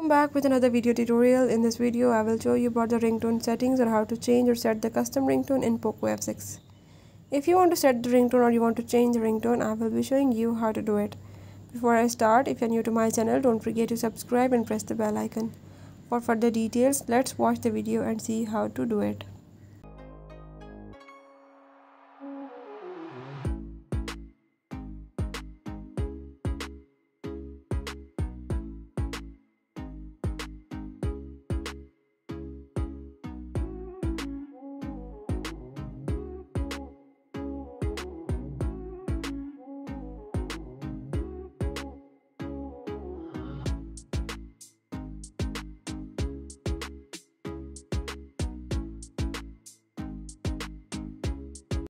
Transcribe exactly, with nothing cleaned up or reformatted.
Welcome back with another video tutorial. In this video I will show you about the ringtone settings or how to change or set the custom ringtone in POCO F six. If you want to set the ringtone or you want to change the ringtone, I will be showing you how to do it. Before I start, if you are new to my channel, don't forget to subscribe and press the bell icon. For further details, let's watch the video and see how to do it.